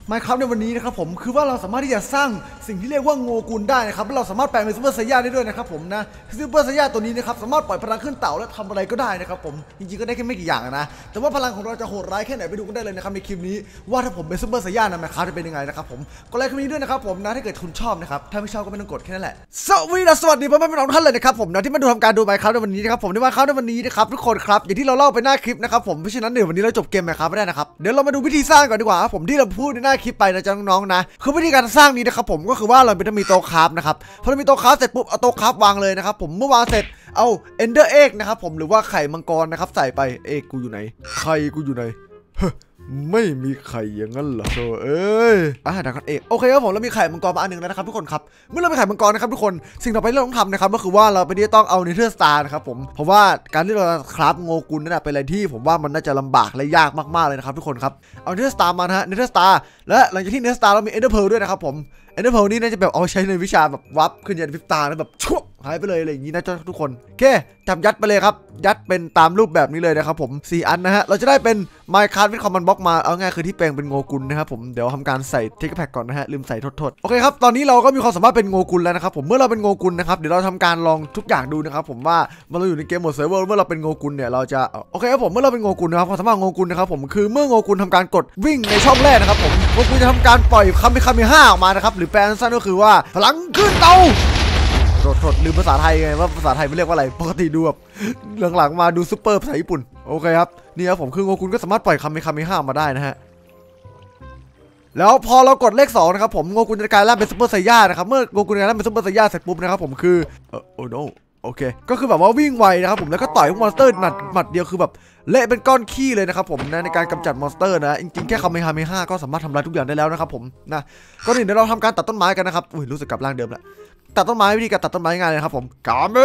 Minecraft ในวันนี้นะครับผมคือว่าเราสามารถที่จะสร้างสิ่งที่เรียกว่าโงกุลได้นะครับและเราสามารถแปลงเป็นซูเปอร์ไซย่าได้ด้วยนะครับผมนะซูเปอร์ไซย่าตัวนี้นะครับสามารถปล่อยพลังขึ้นเต่าและทำอะไรก็ได้นะครับผมจริงๆก็ได้แค่ไม่กี่อย่างนะแต่ว่าพลังของเราจะโหดร้ายแค่ไหนไปดูกันได้เลยนะครับในคลิปนี้ว่าถ้าผมเป็นซูเปอร์ไซย่าใน Minecraft จะเป็นยังไงนะครับผมก็ไลค์คลิปนี้ด้วยนะครับผมนะถ้าเกิดคุณชอบนะครับถ้าไม่ชอบก็ไม่ต้องกดแค่นั้นแหละสวัสดีพ่อแม่พี่น้องท่านเลยนะครับผมนะที่มาดูทำการดู Minecraft ในวันนี้นะครับผมใน Minecraft ในวันนี้นะครับทุกคนครับอย่างที่เราเล่าไปหน้าคลิปนะครับผมเพราะฉะนั้นเดี๋ยววันนี้เราจบเกม Minecraft ไม่ได้นะครับเดี๋ยวเรามาดูวิธีสร้างก่อนดีกว่าผมที่เราพูดในหน้าคลิปไปนะจ๊ะน้องๆนะคือวิธีการสร้างนี้นะครับผมก็คือว่าเราจะมีโต๊ะคราฟนะครับพอเรามีโต๊ะคราฟเสร็จปุ๊บเอาโต๊ะคราฟวางเลยนะครับผมเมื่อวางเสร็จเอาเอนเดอร์เอ็กนะครับผมหรือว่าไข่มังกรนะครับใส่ไปเอ็กกูอยู่ไหนไข่กูอยู่ไหนไม่มีไข่อย่างนั้นเหรอเอ้ยดักกันเอกโอเคครับผมเรามีไข่มังกรมาอันหนึ่งแล้วนะครับทุกคนครับเมื่อเรามีไข่มังกรนะครับทุกคนสิ่งต่อไปที่เราต้องทำนะครับก็คือว่าเราไปที่ต้องเอาเนเธอร์สตาร์นะครับผมเพราะว่าการที่เราคราฟโงกุลนั่นเป็นอะไรที่ผมว่ามันน่าจะลำบากและยากมากๆเลยนะครับทุกคนครับเอาเนเธอร์สตาร์มานะฮะเนเธอร์สตาร์และหลังจากที่เนเธอร์สตาร์เรามีเอนเดอร์เพลด้วยนะครับผมเอนเดอร์เพลนี่น่าจะแบบเอาใช้ในวิชาแบบวับขึ้นยันพริบตาแล้วแบบชุบหายไปเลยอะไรอย่างนี้นะทุกคนโอเคจับยัดไปเลยครับยัดเป็นตามรูปแบบนี้เลยนะครับผม4อันนะฮะเราจะได้เป็น Minecraft with Common Block มาเอาง่ายคือที่แปลงเป็นโงกุลนะครับผมเดี๋ยวทำการใส่เทคแพ็กก่อนนะฮะลืมใส่โทษโอเคครับตอนนี้เราก็มีความสามารถเป็นโงกุลแล้วนะครับผมเมื่อเราเป็นโงกุลนะครับเดี๋ยวเราทำการลองทุกอย่างดูนะครับผมว่าเราอยู่ในเกมโหมดเซิร์ฟเวอร์เมื่อเราเป็นโงกุลเนี่ยเราจะโอเคครับผมเมื่อเราเป็นโงกุลนะครับความสามารถโงกุลนะครับผมคือเมื่อโงกุลทำการกดวิ่งในช่องแรกนะครับผมโงกุลจะทำการปล่อยคาเมห้าออกมานะครับหรือแปลสั้นก็คือว่าพลังขึ้นเตาโทษลืมภาษาไทยไงว่าภาษาไทยไม่เรียกว่าอะไรปกติดูแบบหลังๆมาดูซุปเปอร์ภาษาญี่ปุ่นโอเคครับนี่ครับผมคือโงกุลก็สามารถปล่อยคาเมห้ามาได้นะฮะแล้วพอเรากดเลข2นะครับผมโงกุลจะกลายร่างเป็นซุปเปอร์ไซย่านะครับเมื่อโงกุลกลายร่างเป็นซุปเปอร์ไซย่าเสร็จปุ๊บนะครับผมคือโอ้โนโอเคก็คือแบบว่าวิ่งไวนะครับผมแล้วก็ต่อยพวกมอนสเตอร์หมัดเดียวคือแบบเละเป็นก้อนขี้เลยนะครับผมนะในการกำจัดมอนสเตอร์นะจริงๆแค่คาเมห้าก็สามารถทำลายทุกอย่างได้แล้วนะครับผมนะก็เดี๋ยวเราทำการตัดต้นไม้กันนะครับรู้สึกกลับร่างเดิมแล้วตัดต้นไม้วิธีการตัดต้นไม้ง่ายเลยครับผมคาเม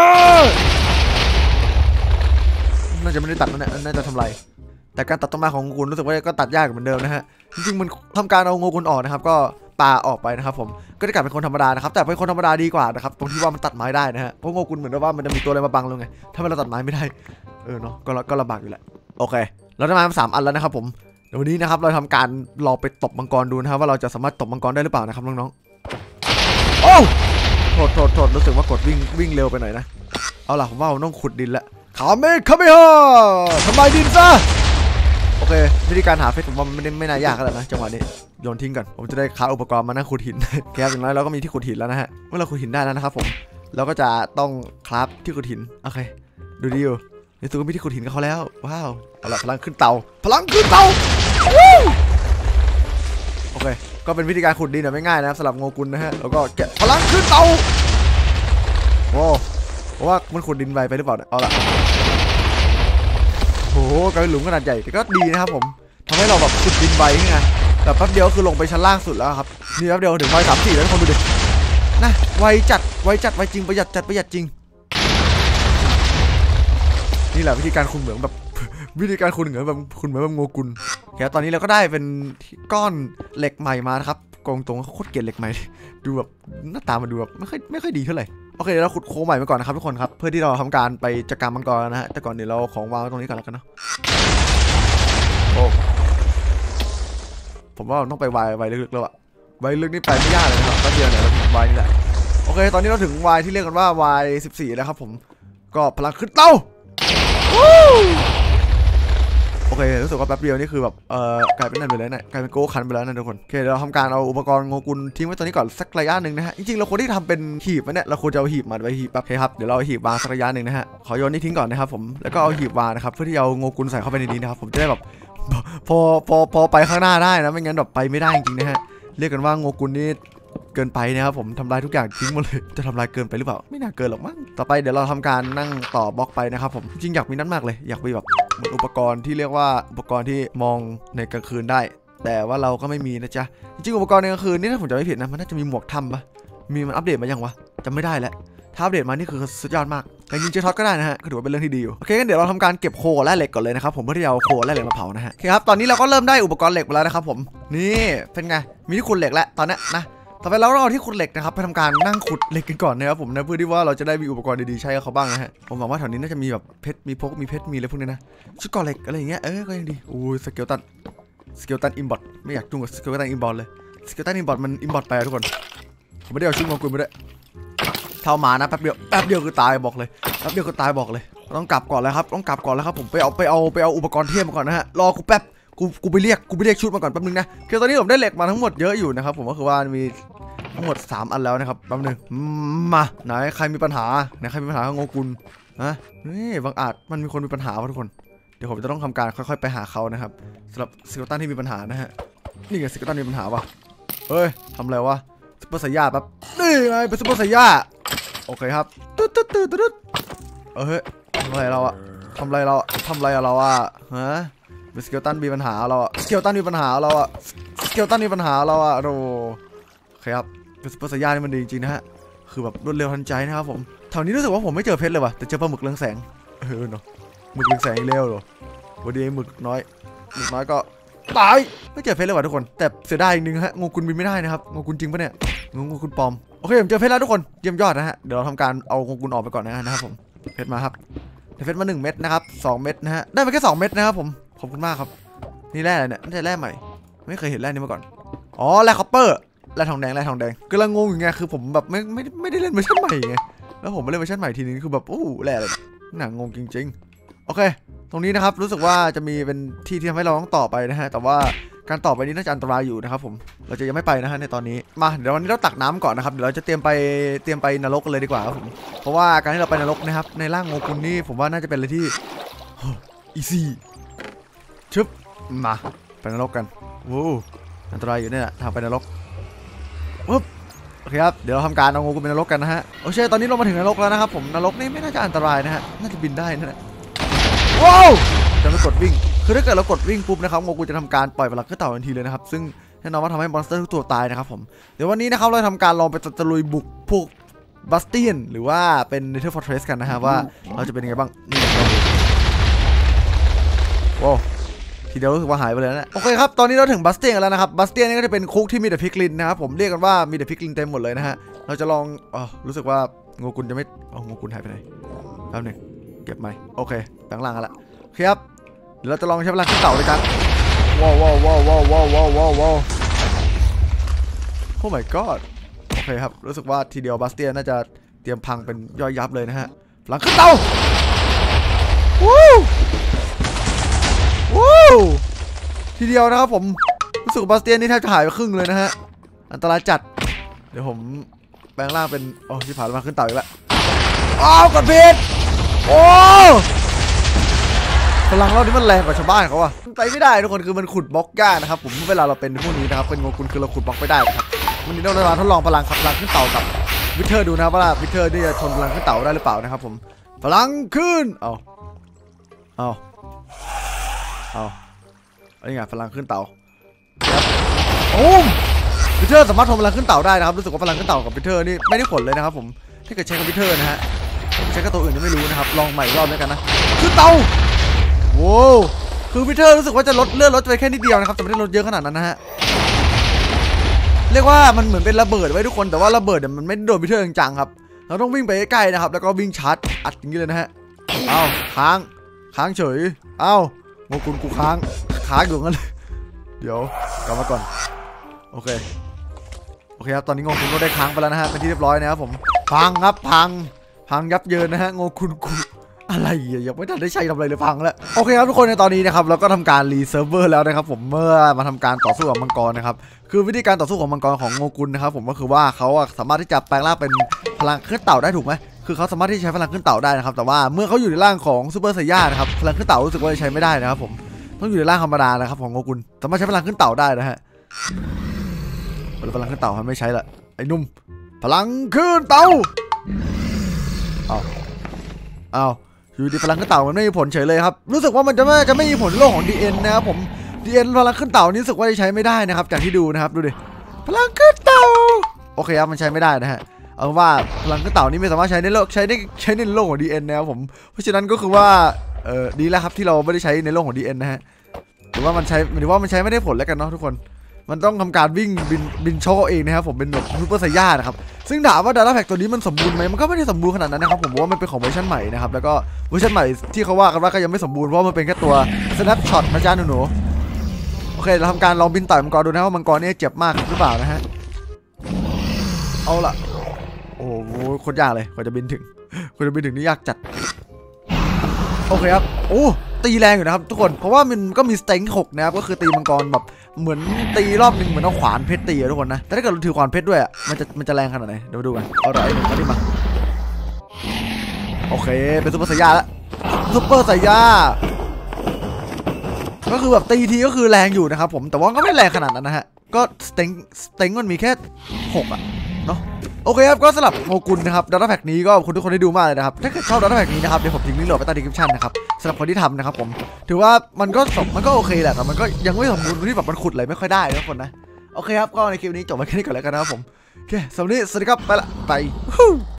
น่าจะไม่ได้ตัดนะเนี่ยน่าจะทำลายแต่การตัดต้นไม้ของโงกุลรู้สึกว่าก็ตัดยากเหมือนเดิมนะฮะจริงๆมันทำการเอาโงกุลออกนะครับก็ปาออกไปนะครับผมก็จะกลายเป็นคนธรรมดานะครับแต่เป็นคนธรรมดาดีกว่านะครับตรงที่ว่ามันตัดไม้ได้นะฮะเพราะโงกุลเหมือนว่ามันจะมีตัวอะไรมาบังเลยไงถ้าเราตัดไม้ไม่ได้เนาะก็ลำบากอยู่แหละโอเคเราได้มา3 อันแล้วนะครับผมเดี๋ยววันนี้นะครับเราทำการลองไปตบมังกรดูนะครับว่าเราจะสามารถตบมังกรได้หรือเปล่านะครับน้องๆโอ้โทษรู้สึกว่ากดวิ่งเร็วไปหน่อยนะเอาล่ะผมว่าผมต้องขุดดินละคาเมฮ่าทำลายดินซะโอเควิธีการหาเพชรผมว่ามันไม่น่ายากแล้วนะจังหวะนี้โยนทิ้งก่อนผมจะได้ค้าอุปกรณ์มานั่งขุดหินแค่อย่างน้อยเราก็มีที่ขุดหินแล้วนะฮะเมื่อเราขุดหินได้แล้วนะครับผมเราก็จะต้องคราฟที่ขุดหินโอเคดูดีอยู่ในตัวก็มีที่ขุดหินกับเขาแล้วว้าวเอาล่ะพลังขึ้นเตาโอเคก็เป็นวิธีการขุดดินไม่ง่ายนะครับสำหรับโงกุลนะฮะแล้วก็แกะพลังขึ้นเตาโอ้เพราะว่ามันขุดดินไปหรือเปล่าเอาล่ะโอ้โหกลายเป็นหลุมขนาดใหญ่แต่ก็ดีนะครับผมทำให้เราแบบขุดดินไวไงแต่แป๊บเดียวคือลงไปชั้นล่างสุดแล้วครับนี่แป๊บเดียวถึงไว3-4แล้วทุกคนดูดินะไวจัดไวจริงประหยัดจริงนี่แหละวิธีการขุดเหมือนแบบวิธีการขุดเหมือนแบบโงกุลแค่ตอนนี้เราก็ได้เป็นก้อนเหล็กใหม่มานะครับกองตรงเขาโคตรเกลียดเหล็กใหม่ดูแบบหน้าตามันดูแบบไม่ค่อยดีเท่าไหร่โอเคเดี๋ยวเราขุดโค้งใหม่ไปก่อนนะครับทุกคนครับเพื่อที่เราทำการไปจัดการมังกรนะฮะแต่ก่อนเดี๋ยวเราของวางตรงนี้ก่อนแล้วกันเนาะโอ้ผมว่าเราต้องไปวายลึกๆแล้วอะวายลึกนี่ไปไม่ยากเลยครับก็เดียวเนี่ยเราถึงวายนี่แหละโอเคตอนนี้เราถึงวายที่เรียกกันว่าวาย14แล้วครับผมก็พลังขึ้นเต้าโอเครู้สึกว่าแป๊บเดียวนี่คือแบบกลายเป็นนั่นไปแล้วเนี่ยกลายเป็นโก้คันไปแล้วนะทุกคนโอเคเราทำการเอาอุปกรณ์โงกุลทิ้งไว้ตรงนี้ก่อนสักระยะหนึ่งนะฮะจริงๆเราควรที่ทำเป็นหีบเนี่ยเราควรจะเอาหีบมาไว้หีบแบบครับเดี๋ยวเราหีบวางสักระยะหนึ่งนะฮะขอโยนนี่ทิ้งก่อนนะครับผมแล้วก็เอาหีบวางนะครับเพื่อที่เอาโงกุลใส่เข้าไปในนี้นะครับผมจะได้แบบพอไปข้างหน้าได้นะไม่งั้นแบบไปไม่ได้จริงๆนะฮะเรียกกันว่าโงกุลนี่เกินไปนะครับผมทำลายทุกอย่างทิ้งหมดเลยจะทำลายเกินไปหรือเปล่าไม่น่าเกินหรอกมั้งต่อไปเดี๋ยวเราทำการนั่งต่อบล็อกไปนะครับผมจริงอยากมีนั่นมากเลยอยากมีแบบอุปกรณ์ที่เรียกว่าอุปกรณ์ที่มองในกลางคืนได้แต่ว่าเราก็ไม่มีนะจ๊ะจริงอุปกรณ์ในกลางคืนนี่ถ้าผมจำไม่ผิดนะมันน่าจะมีหมวกถ้ำปะมีมันอัปเดตมายังวะจำไม่ได้แล้วถ้าอัปเดตมานี่คือสุดยอดมากแต่ยิงเจท็อตก็ได้นะฮะก็ถือว่าเป็นเรื่องที่ดีอยู่โอเคงั้นเดี๋ยวเราทำการเก็บโคและเหล็กก่อนเลยนะครับผมเพื่อที่จะเอาโคและเหล็กมาเผานะฮะโอเคครับตอนนี้เราก็เริ่มได้อุปกรณ์เหล็กมาแล้วนะครับผมนี่เป็นไงมีที่ขุดเหล็กแล้วตอนนี้นะต่อไปเราเอาที่ขุดเหล็กนะครับไปทำการนั่งขุดเหล็กกันก่อนนะครับผมนะเพื่อที่ว่าเราจะได้มีอุปกรณ์ดีๆใช้กับเขาบ้างนะฮะผมหวังว่าแถวนี้น่าจะมีแบบเพชรมีเพชรมีอะไรพวกนี้นะชุดก่อเหล็กอะไรอย่างเงี้ยก็ยังดีโอ้ยสเกลตันสเกลตันอินบอทไม่อยากจุ่งกับสเกลตันอินบอทเลยสเกลตันอินบอทมันอินบอทไปทุกคนผมไม่ได้เอาชุดโงกุลไปด้วยเท่ามานะแป๊บเดียวคือตายบอกเลยแป๊บเดียวคือตายบอกเลยต้องกลับก่อนแล้วครับต้องกลับก่อนแล้วครับผมไปเอาอุปกรณ์เทียมมาก่อนนะฮะรอกูแป๊บกูไปเรียกชุดมาก่อนแป๊บนึงนะคือตอนนี้ผมได้เหล็กมาทั้งหมดเยอะอยู่นะครับผมก็คือว่ามีทั้งหมด3 อันแล้วนะครับแป๊บนึงมาไหนใครมีปัญหากับโงกุลนะนี่บางอาจมันมีคนมีปัญหาวะทุกคนเดี๋ยวผมจะต้องทำการค่อยๆไปหาเขานะครับสำหรับสเกลตันที่มีปัญหานะฮะนี่ไงสเกลตันมีปัญหาวะเฮ้ยทำอะไรวะซุปเปอร์ไซย่าแป๊บนี่ไงเป็นซุปเปอร์ไซย่าโอเคครับตึ๊ดเฮ้ยทำอะไรเราอะฮะเป็นสเกลตันมีปัญหาเราอะสเกลตันมีปัญหาเราอะโอเคครับเป็นซุปเปอร์ไซย่านี่มันดีจริงๆนะฮะคือแบบรวดเร็วทันใจนะครับผมแถวนี้รู้สึกว่าผมไม่เจอเพชรเลยว่ะแต่เจอปลาหมึกเรืองแสงเนาะหมึกเรืองแสงอีกแล้วเหรอวันนี้หมึกน้อยก็ตายไม่เจอเพชรเลยว่ะทุกคนแต่เสียดายอีกนึงฮะงูกุลบินไม่ได้นะครับงูกุลจริงปะเนี่ยงูกุลปลอมโอเคผมเจอเพชรแล้วทุกคนเยี่ยมยอดนะฮะเดี๋ยวเราทำการเอางูกุลออกไปก่อนนะครับผมเพชรมาครับเพชรมา1 เม็ดนะครับ2 เม็ดนะฮะได้มาแค่2 เม็ดนะครับผมขอบคุณมากครับนี่แร่อะไรเนี่ยน่าจะแร่ใหม่ไม่เคยเห็นแร่นี้มาก่อนอ๋อแร่คอปเปอร์แร่ทองแดงกำลังงงอยู่ไงคือผมแบบไม่ได้เล่นเวอร์ชันใหม่ไงแล้วผมมาเล่นเวอร์ชันใหม่ทีนี้คือแบบโอ้แร่เลยหนังงงจริงๆโอเคตรงนี้นะครับรู้สึกว่าจะมีเป็นที่ที่ทำให้เราต้องต่อไปนะฮะแต่ว่าการต่อไปนี้น่าจะอันตรายอยู่นะครับผมเราจะยังไม่ไปนะฮะในตอนนี้มาเดี๋ยววันนี้เราตักน้ำก่อนนะครับเดี๋ยวเราจะเตรียมไปนรกกันเลยดีกว่าครับผมเพราะว่าการที่เราไปนรกนะครับในร่างโงกุลนี่ผมว่าน่าจะเป็นอะไรที่อีซี่ชึบมาไปนรกกันโอ้อันตรายอยู่เนี่ยทางไปนรกปุ๊บโอเคครับเดี๋ยวเราทำการเอาโงกุลไปนรกกันนะฮะโอเคตอนนี้เรามาถึงนรกแล้วนะครับผมนรกนี่ไม่น่าจะอันตรายนะฮะน่าจะบินได้นั่นแหละว้าวจะไม่กดวิ่งคือถ้าเกิดเรากดวิ่งปุ๊บนะครับโงกุลจะทำการปล่อยพลังขึ้นเต่าทันทีเลยนะครับซึ่งแน่นอนว่าทำให้มอนสเตอร์ทุกตัวตายนะครับผมเดี๋ยววันนี้นะครับเราทำการลองไปตะลุยบุกพวกบัสเตียนหรือว่าเป็นเนเธอร์ฟอร์เทรสกันนะฮะว่าเราจะเป็นยังไงบ้างนี่ว้าวทีเดียวรู้สึกว่าหายไปเลยนะโอเคครับตอนนี้เราถึงบัสเตียนกันแล้วนะครับบัสเตียนนี่ก็จะเป็นคุกที่มีแต่พิกลินนะครับผมเรียกกันว่ามีแต่พิกลินเต็มหมดเลยนะฮะเราจะลองรู้สึกว่าโงกุลจะไม่โงกุลหายไปไหนแป๊บนึงเก็บไหมโอเคแปลงร่างกันละโอเคครับเดี๋ยวเราจะลองใช้พลังขึ้นเต่าเลยกันว้าวโอ้ my god โอเคครับรู้สึกว่าทีเดียวบัสเตียนน่าจะเตรียมพังเป็นย่อยยับเลยนะฮะพลังขึ้นเต่าทีเดียวนะครับผมรู้สึกบัสเตียนนี่แทบจะหายไปครึ่งเลยนะฮะอันตรายจัดเดี๋ยวผมแปลงร่างเป็นที่ผ่านมาขึ้นเต่าอีกแล้วกดผิดพลังเรานี่มันแรงกว่าชาวบ้านเขาอะไปไม่ได้ทุกคนคือมันขุดบล็อกยากนะครับผมเวลาเราเป็นพวกนี้นะครับเป็นโงกุลคือเราขุดบล็อกไม่ได้ครับวันนี้เราทดลองพลังขึ้นเต่ากับวิเทอร์ดูนะว่าวิเทอร์นี่จะทนพลังขึ้นเต่าได้หรือเปล่านะครับผมพลังขึ้นอะไรเงี้ยพลังขึ้นเต่าวิเทอร์สามารถทนพลังขึ้นเต่าได้นะครับรู้สึกว่าพลังขึ้นเต่ากับวิเทอร์นี่ไม่ได้ผลเลยนะครับผมถ้าเกิดใช้กับวิเทอร์นะฮะใช้กับตัวอื่นยังไม่รู้นะครับลองใหม่รอบแล้วกันนะขึ้นเต่าโว้คือวิเทอร์รู้สึกว่าจะลดไปแค่นิดเดียวนะครับแต่ไม่ได้ลดเยอะขนาดนั้นนะฮะเรียกว่ามันเหมือนเป็นระเบิดไว้ทุกคนแต่ว่าระเบิดมันไม่โดนวิเทอร์จังๆครับเราต้องวิ่งไปใกล้ๆนะครับแล้วก็วิ่งชาร์จอัดอย่างนี้เลยนะฮะค้างเฉยโงกุลกูค้างอยู่งั้นเดี๋ยวกลับมาก่อนโอเคครับตอนนี้โงกุลก็ได้ค้างไปแล้วนะฮะเป็นที่เรียบร้อยนะครับผมพังยับเยินนะฮะโงกุลกูอะไรยังไม่ทันได้ใช้ทำอะไรเลยพังแล้วโอเคครับทุกคนในตอนนี้นะครับเราก็ทำการรีเซิร์ฟเวอร์แล้วนะครับผมเมื่อมาทำการต่อสู้กับมังกรนะครับคือวิธีการต่อสู้ของมังกรของโงกุลนะครับผมก็คือว่าเขาสามารถที่จะแปลงร่างเป็นพลังขึ้นเต่าได้ถูกไหมคือเขาสามารถที่ใช้พลังขึ้นเต่าได้นะครับแต่ว่าเมื่อเขาอยู่ในร่างของซูเปอร์ไซย่านะครับพลังขึ้นเต่ารู้สึกว่าใช้ไม่ได้นะครับผมต้องอยู่ในร่างธรรมดานะครับของโงกุลสามารถใช้พลังขึ้นเต่าได้นะฮะพลังขึ้นเต่ามันไม่ใช้ละไอ้นุ่มพลังขึ้นเต่าอยู่ดีพลังขึ้นเต่ามันไม่มีผลเฉยเลยครับรู้สึกว่ามันจะไม่มีผลโลกของ DN นะครับผม DN พลังขึ้นเต่านี้รู้สึกว่าจะใช้ไม่ได้นะครับจากที่ดูนะครับดูดิพลังขึ้นเต่าโอเคครับมันใช้ไม่ได้นะฮะเอาว่าพลังขึ้นเต่านี้ไม่สามารถใช้ในโลกในโลกของ DN นะครับผมเพราะฉะนั้นก็คือว่าดีแล้วครับที่เราไม่ได้ใช้ในโลกของ DN นะฮะหรือว่ามันใช้ไม่ได้ผลแล้วกันเนาะทุกคนมันต้องทำการวิ่งบินโชว์เองนะครับผมเป็นแบบซูเปอร์ไซย่านะครับซึ่งถามว่าดาราแพ็กตัวนี้มันสมบูรณ์ไหมมันก็ไม่ได้สมบูรณ์ขนาดนั้นนะครับผมว่ามันเป็นของเวอร์ชันใหม่นะครับแล้วก็เวอร์ชันใหม่ที่เขาว่ากันว่าก็ยังไม่สมบูรณ์เพราะมันเป็นแค่ตัว snapshot นะจ๊ะหนูโอเคเคเราทำการลองบินต่อยมังกรดูนะว่ามังกรนี่เจ็บมากหรือเปล่านะฮะเอาล่ะโอ้โหโคตรยากเลยกว่าจะบินถึงนี่ยากจัดโอเคครับโอ้ตีแรงอยู่นะครับทุกคนเพราะว่ามันก็มีสเต็ง6นะครับก็คือตีมังกรแบบเหมือนตีรอบนึงเหมือนเอาขวานเพชรตีทุกคนนะแต่ถ้าเกิดเราถือขวานเพชรด้วยมันจะแรงขนาดไหนเดี๋ยวมาดูกันเอาไรมาดิมาโอเคเป็นซุปเปอร์ไซย่าแล้วซุปเปอร์ไซย่าก็คือแบบตีทีก็คือแรงอยู่นะครับผมแต่ว่าก็ไม่แรงขนาดนั้นนะฮะก็สเต็งมันมีแค่6อะเนาะโอเคครับก็สำหรับโงกุลนะครับดัตต้าแพ็กนี้ก็ขอบคุณทุกคนที่ดูมากเลยนะครับถ้าเกิดชอบดัตต้าแพ็กนี้นะครับเดี๋ยวผมทิ้งลิงก์โหลดไปใต้ดีคริปชั่นนะครับสำหรับคนที่ทำนะครับผมถือว่ามันก็โอเคแหละแต่มันก็ยังไม่สมบูรณ์ที่แบบมันขุดอะไรไม่ค่อยได้ทุกคนนะโอเคครับก็ในคลิปนี้จบไปแค่นี้ก่อนแล้วกันนะครับผมโอเคสำหรับนี้สวัสดีครับไปละไป